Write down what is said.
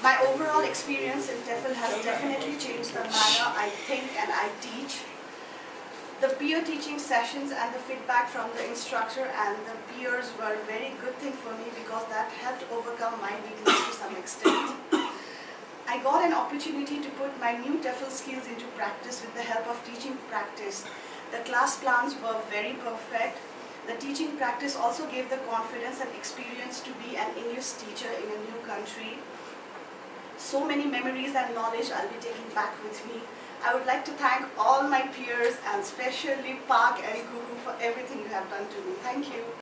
My overall experience in TEFL has definitely changed the manner I think and I teach. The peer teaching sessions and the feedback from the instructor and the peers were a very good thing for me because that helped overcome my weakness to some extent. I got an opportunity to put my new TEFL skills into practice with the help of teaching practice. The class plans were very perfect. The teaching practice also gave the confidence and experience to be an English teacher in a new country. So many memories and knowledge I'll be taking back with me. I would like to thank all my peers and especially Park and Guru for everything you have done to me. Thank you.